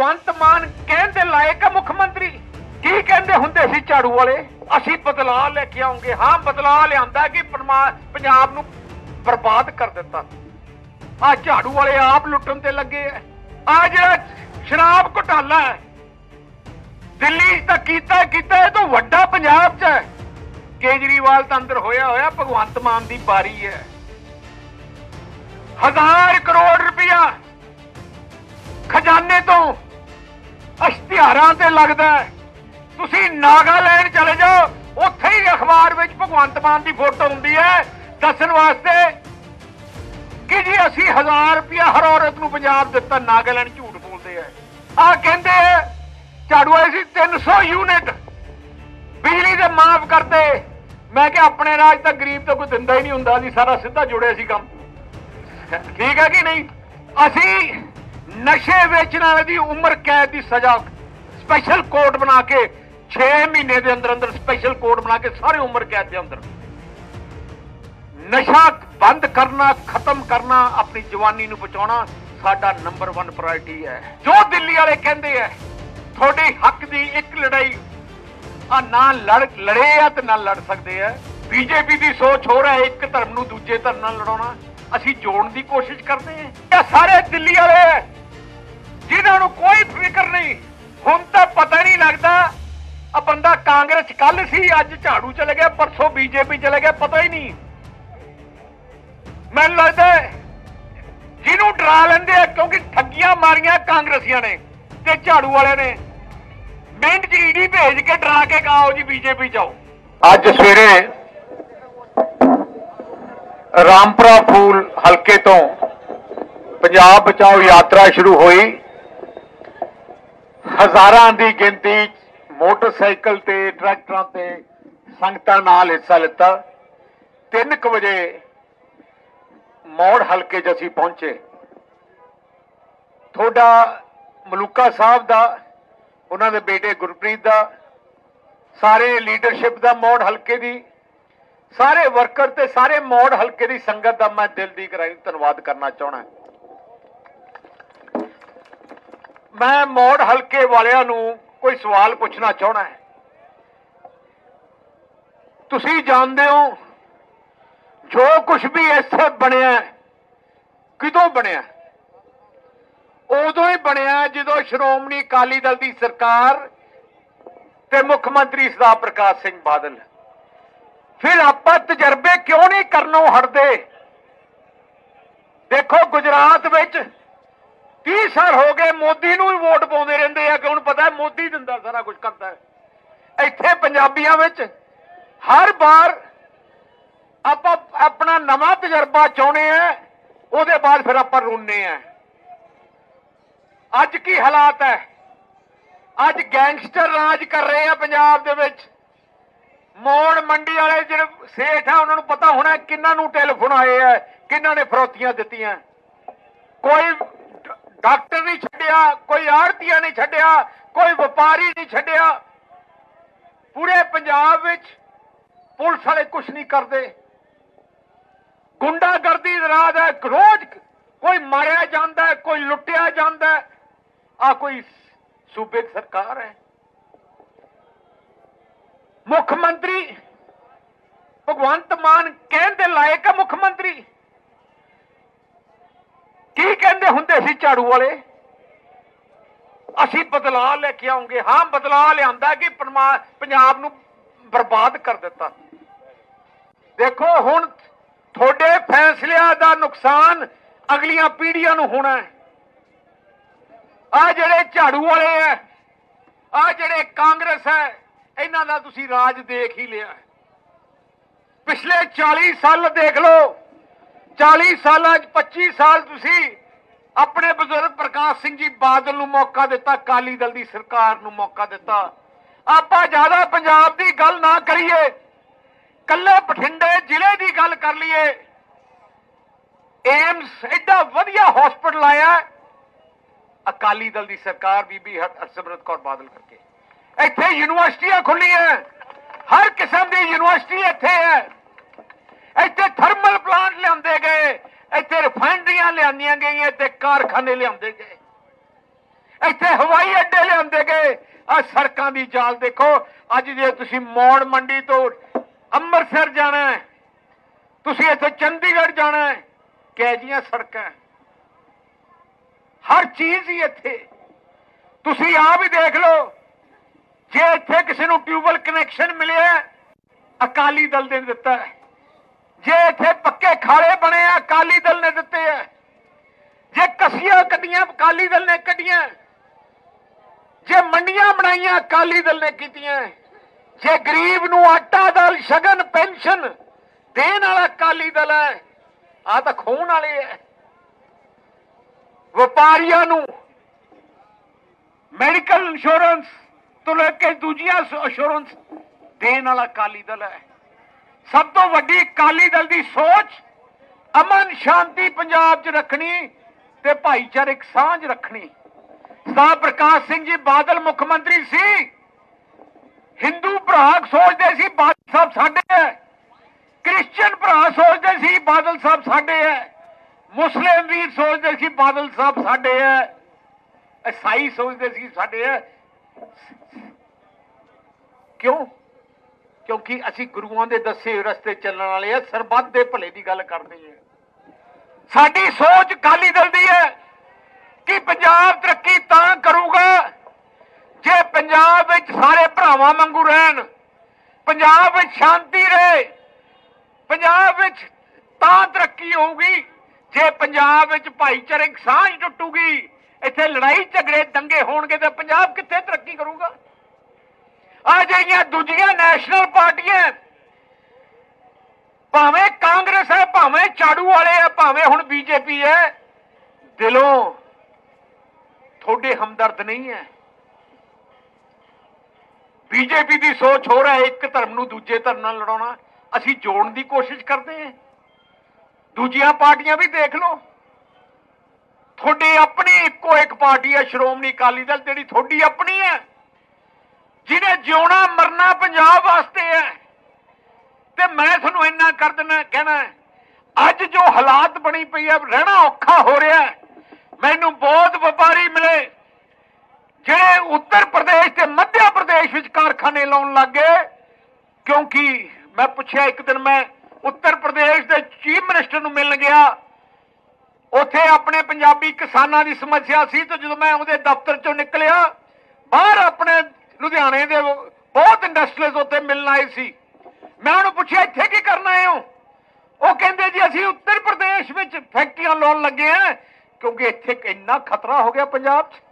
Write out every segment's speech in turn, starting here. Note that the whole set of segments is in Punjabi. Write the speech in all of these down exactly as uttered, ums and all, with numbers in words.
भगवंत मान कहने लायक है मुख्यमंत्री? की कहते होंगे सी झाड़ू वाले, असी बदलाव लेके आऊंगे। हाँ, बदलाव लिया कि पंजाब नूं बर्बाद कर दिता। आ झाड़ू वाले आप लुटन ते लगे है। आ जिहड़ा शराब घोटाला है दिल्ली तक कीता कीता है, तो वड्डा पंजाब च है। केजरीवाल तो अंदर होया होया, भगवंत मान की बारी है। हजार करोड़ रुपया खजाने तो इश्तिहारां ते लगदा है। तुसी नागालैंड चले जाओ, उत्थे ही अखबार विच भगवंत मान की फोटो हुंदी है दस्सण वास्ते कि जी असी हजार रुपया हर औरत नूं पंजाब दिता। नागालैंड झूठ बोलते हैं। आ कहते हैं झाड़ू वाले सी तीन सौ यूनिट बिजली दे माफ करते। मैं क्या अपने राज तक गरीब तो कोई दिंदा ही नहीं हुंदा, जी सारा सीधा जुड़े सी काम। ठीक है कि नहीं? असी नशे वेचने वाले दी उम्र कैद की सजा स्पेशल कोर्ट बना के छे महीने के अंदर अंदर स्पेशल कोर्ट बना के सारे उम्र कैद के अंदर नशा बंद करना, खत्म करना, अपनी जवानी नूं बचाउणा साडा नंबर वन प्रायोरिटी है। जो दिल्ली वाले कहते हैं थोड़े हक की एक लड़ाई आ ना लड़ लड़े आ ते ना लड़ सकते हैं। बीजेपी की सोच हो रहा है एक धर्म नूं दूजे धर्म नाल लड़ाउणा। असी जोड़न की कोशिश करते हैं। ये सारे दिल्ली वाले है जिन्होंने कोई फिक्र नहीं। हुण तो पता नहीं लगता आ बंदा कांग्रेस कल सी, अज झाड़ू चले गया, परसों बीजेपी चले गया, पता ही नहीं। मैनूं लगता है जिन्हों डरा लेंदे आ, क्योंकि ठगियां मारियां कांग्रेसियां ने ते झाड़ू वाले ने मिंट च ईडी भेज के डरा के कहा जी बीजेपी जाओ। अज सवेरे रामपुरा फूल हल्के तो पंजाब बचाओ यात्रा शुरू हुई। हजारां दी गिनती मोटरसाइकिल ते ट्रैक्टरां ते संगतां नाल हिस्सा लिता। तीन क वजे मौड़ हल्के च असीं पहुंचे। थोड़ा मलूका साहब दा, उन्हां दे बेटे गुरप्रीत दा, सारे लीडरशिप दा मौड़ हल्के दी, सारे वर्कर ते सारे मौड़ हल्के दी संगत दा मैं दिल दी गहराई धन्नवाद करना चाहना। मैं मौड़ हल्के वालियां नूं कोई सवाल पूछना चाहना है। तुसीं जानदे हो जो कुछ भी इत्थे बनिया किदों बनिया? उदों ही बनिया जदों श्रोमणी अकाली दल की सरकार ते मुख्यमंत्री सरदार प्रकाश सिंह बादल। फिर आप तजर्बे क्यों नहीं करनों हटते? देखो गुजरात विच तीस साल हो गए मोदी नूं ही वोट पाउंदे रहिंदे आ कि हुण पता है मोदी दिंदा सारा कुछ करता है। इत्थे पंजाबियां विच हर बार आप अपना नवा तजर्बा चाहुंदे हैं, उहदे बाद फिर आप रोने हैं। अज की हालात है? अज गैंगस्टर राज कर रहे हैं पंजाब दे विच। मौड़ मंडी वाले जिहड़े सेठ है उन्होंने पता होना किन्हां नूं टेलीफोन आए है, किन्हां ने फरौतियां दित्तियां। कोई डॉक्टर नहीं छड्डिया, कोई आड़तीया नहीं छड्डिया, कोई व्यापारी नहीं छड्डिया। पूरे पंजाब विच पुलिस वाले कुछ नहीं करते। गुंडागर्दी राज है, रोज कोई मारिया जाता है, कोई लुटिया जाता है। आ कोई सूबे की सरकार है? मुख्यमंत्री भगवंत मान कहने लायक है मुख्यमंत्री? की कहते होंगे सी झाड़ू वाले, असी बदलाव लेके आऊंगे। हाँ, बदलाव लिया कि पंजाब नूं बर्बाद कर दिता। देखो हुण थोड़े फैसलियां दा नुकसान अगलियां पीढ़ियां नूं होना है। आ जिहड़े झाड़ू वाले है, आ जिहड़े कांग्रेस है, इन्हां दा तुसीं राज देख ही लिया। पिछले चाली साल देख लो, चाली साल पच्ची साल तुसीं अपने बुजुर्ग प्रकाश सिंह जी बादल नूं मौका दिता, अकाली दल की सरकार नूं मौका दिता। आपां ज्यादा पंजाब की गल ना करिए, कल्ले बठिंडे जिले की गल कर लीए। एम्स एडा वधिया हॉस्पिटल आया अकाली दल की सरकार बीबी हरसिमरत कौर बादल करके। इत्थे यूनिवर्सिटियां खुली हैं, हर किस्म की यूनिवर्सिटी इत्थे है। इत्थे थर्मल प्लांट लियाते गए, इत्थे रिफाइनरियां लियादियां गई, इत्थे कारखाने लियाते गए। ਇੱਥੇ ਹਵਾਈ ਅੱਡੇ ਲਿਆਂਦੇ ਗਏ। ਆ ਸੜਕਾਂ ਦੀ ਜਾਲ ਦੇਖੋ। ਅੱਜ ਜੇ ਤੁਸੀਂ ਮੌੜ ਮੰਡੀ ਤੋਂ ਅੰਮ੍ਰਿਤਸਰ ਜਾਣਾ ਹੈ, ਤੁਸੀਂ ਇੱਥੇ ਚੰਡੀਗੜ੍ਹ ਜਾਣਾ ਹੈ, ਕਿਹੋ ਜਿਹੀਆਂ ਸੜਕਾਂ, ਹਰ ਚੀਜ਼ ਹੀ ਇੱਥੇ। ਤੁਸੀਂ ਆਪ ਹੀ ਦੇਖ ਲਓ, ਜੇ ਇੱਥੇ ਕਿਸੇ ਨੂੰ ਟਿਊਬਵੈਲ ਕਨੈਕਸ਼ਨ ਮਿਲਿਆ ਅਕਾਲੀ ਦਲ ਨੇ ਦਿੱਤਾ ਹੈ, ਜੇ ਇੱਥੇ ਪੱਕੇ ਖਾਲੇ ਬਣੇ ਆ ਅਕਾਲੀ ਦਲ ਨੇ ਦਿੱਤੇ ਆ, ਜੇ ਕਸੀਆਂ ਕੱਢੀਆਂ ਅਕਾਲੀ ਦਲ ਨੇ ਕੱਢੀਆਂ, ਜੇ ਮੰਡੀਆਂ ਬਣਾਈਆਂ ਅਕਾਲੀ ਦਲ ਨੇ ਕੀਤੀਆਂ, ਜੇ ਗਰੀਬ ਨੂੰ ਆਟਾ ਦਾਲ ਸ਼ਗਨ ਪੈਨਸ਼ਨ ਦੇਣ ਵਾਲਾ ਅਕਾਲੀ ਦਲ ਹੈ। ਆ ਤਾਂ ਖੋਣ ਵਾਲੇ ਹੈ। ਵਪਾਰੀਆਂ ਨੂੰ ਮੈਡੀਕਲ ਇੰਸ਼ੋਰੈਂਸ ਤੋਂ ਲੈ ਕੇ ਦੂਜੀਆਂ ਇੰਸ਼ੋਰੈਂਸ ਦੇਣ ਵਾਲਾ ਅਕਾਲੀ ਦਲ ਹੈ। ਸਭ ਤੋਂ ਵੱਡੀ ਅਕਾਲੀ ਦਲ ਦੀ ਸੋਚ ਅਮਨ ਸ਼ਾਂਤੀ ਪੰਜਾਬ 'ਚ ਰੱਖਣੀ ਤੇ ਭਾਈਚਾਰਕ ਸਾਂਝ ਰੱਖਣੀ। ਸਰਦਾਰ ਪ੍ਰਕਾਸ਼ ਸਿੰਘ ਜੀ ਬਾਦਲ ਮੁੱਖ ਮੰਤਰੀ ਸੀ, ਹਿੰਦੂ ਭਰਾ ਸੋਚਦੇ ਸੀ ਬਾਦਲ ਸਾਹਿਬ ਸਾਡੇ ਹੈ, ਕ੍ਰਿਸਚੀਅਨ ਭਰਾ ਸੋਚਦੇ ਸੀ ਬਾਦਲ ਸਾਹਿਬ ਸਾਡੇ ਹੈ, ਮੁਸਲਿਮ ਵੀਰ ਸੋਚਦੇ ਸੀ ਬਾਦਲ ਸਾਹਿਬ ਸਾਡੇ ਹੈ, ਈਸਾਈ ਸੋਚਦੇ ਸੀ ਸਾਡੇ ਹੈ। ਕਿਉਂ? ਕਿਉਂਕਿ ਅਸੀਂ ਗੁਰੂਆਂ ਦੇ ਦੱਸੇ ਰਸਤੇ ਚੱਲਣ ਵਾਲੇ ਆ, ਸਰਬੱਤ ਦੇ ਭਲੇ ਦੀ ਗੱਲ ਕਰਦੇ ਆ। ਸਾਡੀ ਸੋਚ ਅਕਾਲੀ ਦਲ ਦੀ ਹੈ ਕਿ ਪੰਜਾਬ ਤਰੱਕੀ ਤਾਂ ਕਰੂਗਾ ਜੇ ਪੰਜਾਬ ਵਿੱਚ ਸਾਰੇ ਭਰਾਵਾਂ ਵਾਂਗੂ ਰਹਿਣ, ਪੰਜਾਬ ਵਿੱਚ ਸ਼ਾਂਤੀ ਰਹੇ, ਪੰਜਾਬ ਵਿੱਚ ਤਾਂ ਤਰੱਕੀ ਹੋਊਗੀ ਜੇ ਪੰਜਾਬ ਵਿੱਚ ਭਾਈਚਾਰਕ ਸਾਂਝ ਟੁੱਟੂਗੀ, ਇੱਥੇ ਲੜਾਈ ਝਗੜੇ ਦੰਗੇ ਹੋਣਗੇ ਤਾਂ ਪੰਜਾਬ ਕਿੱਥੇ ਤਰੱਕੀ ਕਰੂਗਾ। ਆ ਜਿਹੜੀਆਂ ਦੂਜੀਆਂ ਨੈਸ਼ਨਲ ਪਾਰਟੀਆਂ, ਭਾਵੇਂ ਕਾਂਗਰਸ ਹੈ, ਭਾਵੇਂ ਝਾੜੂ ਵਾਲੇ ਆ, ਭਾਵੇਂ ਹੁਣ ਬੀਜੇਪੀ ਹੈ, ਦਿਲੋਂ ਤੁਹਾਡੇ ਹਮਦਰਦ ਨਹੀਂ ਹੈ। ਬੀਜੇਪੀ ਦੀ ਸੋਚ ਹੋ ਰਿਹਾ ਇੱਕ ਧਰਮ ਨੂੰ ਦੂਜੇ ਧਰਮ ਨਾਲ ਲੜਾਉਣਾ। ਅਸੀਂ ਜੋੜਨ ਦੀ ਕੋਸ਼ਿਸ਼ ਕਰਦੇ ਹਾਂ। ਦੂਜੀਆਂ ਪਾਰਟੀਆਂ ਵੀ ਦੇਖ ਲਓ, ਤੁਹਾਡੀ ਆਪਣੀ ਇੱਕੋ ਇੱਕ ਪਾਰਟੀ ਹੈ ਸ਼੍ਰੋਮਣੀ ਅਕਾਲੀ ਦਲ, ਜਿਹੜੀ ਤੁਹਾਡੀ ਆਪਣੀ ਹੈ, ਜਿਹਨੇ ਜਿਉਣਾ ਮਰਨਾ ਪੰਜਾਬ ਵਾਸਤੇ ਹੈ। ਤੇ ਮੈਂ ਤੁਹਾਨੂੰ ਇੰਨਾ ਕਰ ਦੇਣਾ ਕਹਿਣਾ, ਅੱਜ ਜੋ ਹਾਲਾਤ ਬਣੀ ਪਈ ਹੈ, ਰਹਿਣਾ ਔਖਾ ਹੋ ਰਿਹਾ। ਮੈਨੂੰ ਬਹੁਤ ਵਪਾਰੀ ਮਿਲੇ ਜਿਹੜੇ ਉੱਤਰ ਪ੍ਰਦੇਸ਼ ਤੇ ਮੱਧ ਪ੍ਰਦੇਸ਼ ਵਿੱਚ ਕਾਰਖਾਨੇ ਲਾਉਣ ਲੱਗ ਗਏ, ਕਿਉਂਕਿ ਮੈਂ ਪੁੱਛਿਆ ਇੱਕ ਦਿਨ, ਮੈਂ ਉੱਤਰ ਪ੍ਰਦੇਸ਼ ਦੇ ਚੀਫ ਮਿਨਿਸਟਰ ਨੂੰ ਮਿਲਣ ਗਿਆ, ਉੱਥੇ ਆਪਣੇ ਪੰਜਾਬੀ ਕਿਸਾਨਾਂ ਦੀ ਸਮੱਸਿਆ ਸੀ। ਤੇ ਜਦੋਂ ਮੈਂ ਉਹਦੇ ਦਫ਼ਤਰ ਚੋਂ ਨਿਕਲਿਆ, ਬਾਹਰ ਆਪਣੇ ਲੁਧਿਆਣੇ ਦੇ ਬਹੁਤ ਇੰਡਸਟਰੀਜ਼ ਉੱਥੇ ਮਿਲਣ ਆਏ ਸੀ। ਮੈਂ ਉਹਨੂੰ ਪੁੱਛਿਆ ਇੱਥੇ ਕੀ ਕਰਨ ਆਏ ਹੋ? ਉਹ ਕਹਿੰਦੇ ਜੀ ਅਸੀਂ ਉੱਤਰ ਪ੍ਰਦੇਸ਼ ਵਿੱਚ ਫੈਕਟਰੀਆਂ ਲਾਉਣ ਲੱਗੇ ਆ, ਕਿਉਂਕਿ ਇੱਥੇ ਇੰਨਾ ਖਤਰਾ ਹੋ ਗਿਆ ਪੰਜਾਬ 'ਚ।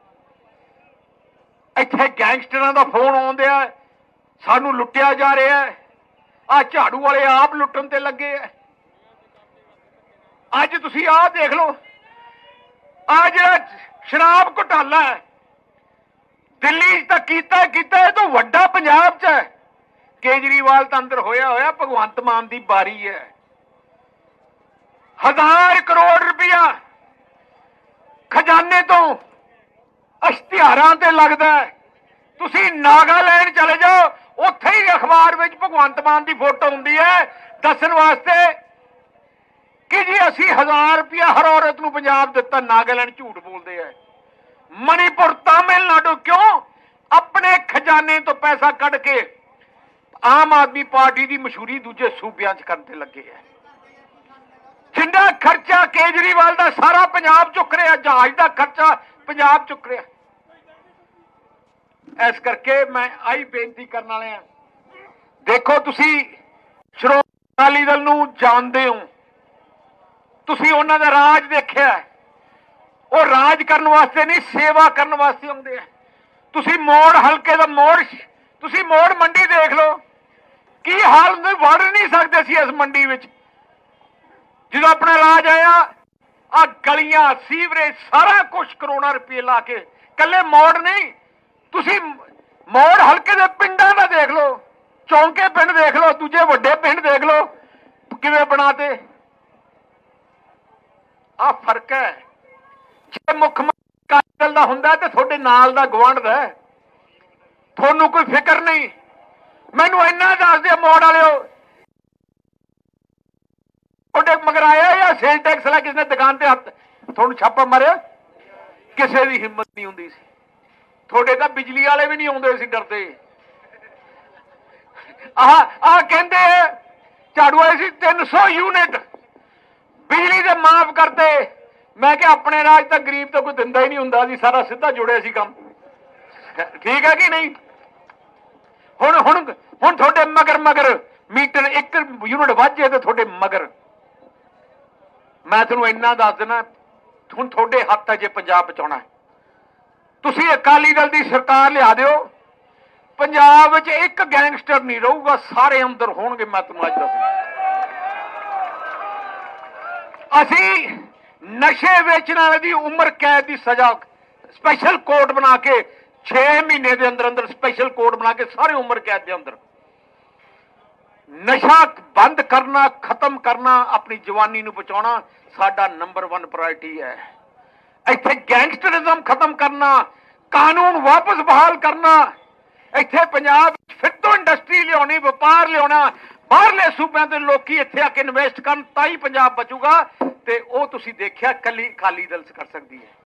ਇੱਥੇ ਗੈਂਗਸਟਰਾਂ ਦਾ ਫੋਨ ਆਉਂਦੇ ਆ, ਸਾਨੂੰ ਲੁੱਟਿਆ ਜਾ ਰਿਹਾ। ਆ ਝਾੜੂ ਵਾਲੇ ਆਪ ਲੁੱਟਣ ਤੇ ਲੱਗੇ ਆ। ਅੱਜ ਤੁਸੀਂ ਆਹ ਦੇਖ ਲਓ, ਆ ਜਿਹੜਾ ਸ਼ਰਾਬ ਘੁਟਾਲਾ ਹੈ ਦਿੱਲੀ 'ਚ ਤਾਂ ਕੀਤਾ ਕੀਤਾ, ਇਹ ਤੋਂ ਵੱਡਾ ਪੰਜਾਬ 'ਚ ਹੈ। ਕੇਜਰੀਵਾਲ ਤਾਂ ਅੰਦਰ ਹੋਇਆ ਹੋਇਆ, ਭਗਵੰਤ ਮਾਨ ਦੀ ਬਾਰੀ ਹੈ। ਹਜ਼ਾਰ ਕਰੋੜ ਰੁਪਇਆ ਖਜ਼ਾਨੇ ਤੋਂ ਇਸ਼ਤਿਹਾਰਾਂ ਤੇ ਲੱਗਦਾ। ਤੁਸੀਂ ਨਾਗਾਲੈਂਡ ਚਲੇ ਜਾਓ, ਉੱਥੇ ਹੀ ਅਖਬਾਰ ਵਿੱਚ ਭਗਵੰਤ ਮਾਨ ਦੀ ਫੋਟੋ ਹੁੰਦੀ ਹੈ ਦੱਸਣ ਵਾਸਤੇ ਕਿ ਜੀ ਅਸੀਂ ਹਜ਼ਾਰ ਰੁਪਇਆ ਹਰ ਔਰਤ ਨੂੰ ਪੰਜਾਬ ਦਿੱਤਾ। ਨਾਗਾਲੈਂਡ ਝੂਠ ਬੋਲਦੇ ਆ। ਮਣੀਪੁਰ, ਤਾਮਿਲਨਾਡੂ, ਕਿਉਂ? ਆਪਣੇ ਖਜ਼ਾਨੇ ਤੋਂ ਪੈਸਾ ਕੱਢ ਕੇ ਆਮ ਆਦਮੀ ਪਾਰਟੀ ਦੀ ਮਸ਼ਹੂਰੀ ਦੂਜੇ ਸੂਬਿਆਂ 'ਚ ਕਰਨ ਤੇ ਲੱਗੇ ਆ। ਜਿੰਨਾ ਖਰਚਾ ਕੇਜਰੀਵਾਲ ਦਾ ਸਾਰਾ ਪੰਜਾਬ ਚੁੱਕ ਰਿਹਾ, ਜਹਾਜ਼ ਦਾ ਖਰਚਾ ਪੰਜਾਬ ਚੁੱਕ ਰਿਹਾ। ਇਸ ਕਰਕੇ ਮੈਂ ਆਹੀ ਬੇਨਤੀ ਕਰਨ ਵਾਲੇ ਆ, ਦੇਖੋ ਤੁਸੀਂ ਸ਼੍ਰੋਮਣੀ ਅਕਾਲੀ ਦਲ ਨੂੰ ਜਾਣਦੇ ਹੋ, ਤੁਸੀਂ ਉਹਨਾਂ ਦਾ ਰਾਜ ਦੇਖਿਆ। ਉਹ ਰਾਜ ਕਰਨ ਵਾਸਤੇ ਨਹੀਂ, ਸੇਵਾ ਕਰਨ ਵਾਸਤੇ ਆਉਂਦੇ ਆ। ਤੁਸੀਂ ਮੋੜ ਹਲਕੇ ਦਾ ਮੋੜ, ਤੁਸੀਂ ਮੋੜ ਮੰਡੀ ਦੇਖ ਲਓ, ਕੀ ਹਾਲ ਹੁੰਦੇ, ਵੜ ਨਹੀਂ ਸਕਦੇ ਸੀ ਇਸ ਮੰਡੀ ਵਿੱਚ। ਜਦੋਂ ਆਪਣਾ ਰਾਜ ਆਇਆ, ਆ ਗਲੀਆਂ, ਸੀਵਰੇਜ, ਸਾਰਾ ਕੁਝ ਕਰੋੜਾਂ ਰੁਪਏ ਲਾ ਕੇ, ਕੱਲੇ ਮੋੜ ਨਹੀਂ, ਤੁਸੀਂ ਮੋੜ ਹਲਕੇ ਦੇ ਪਿੰਡਾਂ ਦਾ ਦੇਖ ਲਓ, ਚੌਂਕੇ ਪਿੰਡ ਦੇਖ ਲਓ, ਦੂਜੇ ਵੱਡੇ ਪਿੰਡ ਦੇਖ ਲਓ ਕਿਵੇਂ ਬਣਾਤੇ। ਆ ਫਰਕ ਹੈ। ਜੇ ਮੁੱਖ ਮੰਤਰੀ ਅਕਾਲੀ ਦਲ ਦਾ ਹੁੰਦਾ ਤੇ ਤੁਹਾਡੇ ਨਾਲ ਦਾ ਗੁਆਂਢ ਦਾ, ਤੁਹਾਨੂੰ ਕੋਈ ਫਿਕਰ ਨਹੀਂ। ਮੈਨੂੰ ਇੰਨਾ ਦੱਸ ਦਿਓ ਮੋੜ ਵਾਲਿਓ, ਤੁਹਾਡੇ ਮਗਰ ਆਇਆ ਜਾਂ ਸੇਲ ਟੈਕਸ ਲਾ ਕਿਸੇ ਨੇ ਦੁਕਾਨ ਤੇ ਹੱਥ ਤੁਹਾਨੂੰ ਛਾਪਾ ਮਾਰਿਆ? ਕਿਸੇ ਦੀ ਹਿੰਮਤ ਨਹੀਂ ਹੁੰਦੀ ਸੀ। ਤੁਹਾਡੇ ਤਾਂ ਬਿਜਲੀ ਵਾਲੇ ਵੀ ਨਹੀਂ ਆਉਂਦੇ ਸੀ, ਡਰਦੇ। ਆਹ ਆਹ ਕਹਿੰਦੇ ਝਾੜੂ ਆਏ ਸੀ ਤਿੰਨ ਸੌ ਯੂਨਿਟ ਬਿਜਲੀ ਦੇ ਮਾਫ ਕਰਤੇ। ਮੈਂ ਕਿਹਾ ਆਪਣੇ ਰਾਜ ਤਾਂ ਗਰੀਬ ਤਾਂ ਕੋਈ ਦਿੰਦਾ ਹੀ ਨਹੀਂ ਹੁੰਦਾ ਸੀ, ਸਾਰਾ ਸਿੱਧਾ ਜੁੜਿਆ ਸੀ ਕੰਮ। ਠੀਕ ਹੈ ਕਿ ਨਹੀਂ? ਹੁਣ ਹੁਣ ਹੁਣ ਤੁਹਾਡੇ ਮਗਰ ਮਗਰ ਮੀਟਰ ਇੱਕ ਯੂਨਿਟ ਵੱਧ ਜੇ ਤੇ ਤੁਹਾਡੇ ਮਗਰ। ਮੈਂ ਤੁਹਾਨੂੰ ਇੰਨਾ ਦੱਸ ਦੇਣਾ, ਹੁਣ ਤੁਹਾਡੇ ਹੱਥ ਹੈ ਜੇ ਪੰਜਾਬ ਬਚਾਉਣਾ। ਤੁਸੀਂ ਅਕਾਲੀ ਦਲ ਦੀ ਸਰਕਾਰ ਲਿਆ ਦਿਓ, ਪੰਜਾਬ ਵਿੱਚ ਇੱਕ ਗੈਂਗਸਟਰ ਨਹੀਂ ਰਹੂਗਾ, ਸਾਰੇ ਅੰਦਰ ਹੋਣਗੇ। ਮੈਂ ਤੁਹਾਨੂੰ ਅੱਜ ਦੱਸਦਾ, ਅਸੀਂ ਨਸ਼ੇ ਵੇਚਣ ਵਾਲੇ ਦੀ ਉਮਰ ਕੈਦ ਦੀ ਸਜ਼ਾ ਸਪੈਸ਼ਲ ਕੋਰਟ ਬਣਾ ਕੇ ਛੇ ਮਹੀਨੇ ਦੇ ਅੰਦਰ ਅੰਦਰ ਸਪੈਸ਼ਲ ਕੋਰਟ ਬਣਾ ਕੇ ਸਾਰੇ ਉਮਰ ਕੈਦ ਦੇ ਅੰਦਰ ਨਸ਼ਾ ਬੰਦ ਕਰਨਾ, ਖਤਮ ਕਰਨਾ, ਆਪਣੀ ਜਵਾਨੀ ਨੂੰ ਬਚਾਉਣਾ ਸਾਡਾ ਨੰਬਰ ਵਨ ਪ੍ਰਾਇਰਟੀ ਹੈ। ਇੱਥੇ ਗੈਂਗਸਟਰਿਜ਼ਮ ਖਤਮ ਕਰਨਾ, ਕਾਨੂੰਨ ਵਾਪਸ ਬਹਾਲ ਕਰਨਾ, ਇੱਥੇ ਪੰਜਾਬ ਵਿੱਚ ਫਿਰ ਤੋਂ ਇੰਡਸਟਰੀ ਲਿਆਉਣੀ, ਵਪਾਰ ਲਿਆਉਣਾ, ਬਾਹਰਲੇ ਸੂਬਿਆਂ ਦੇ ਲੋਕੀ ਇੱਥੇ ਆ ਕੇ ਇਨਵੈਸਟ ਕਰਨ, ਤਾਂ ਹੀ ਪੰਜਾਬ ਬਚੂਗਾ। ਤੇ ਉਹ ਤੁਸੀਂ ਦੇਖਿਆ ਕੱਲੀ ਅਕਾਲੀ ਦਲ ਕਰ ਸਕਦੀ ਹੈ।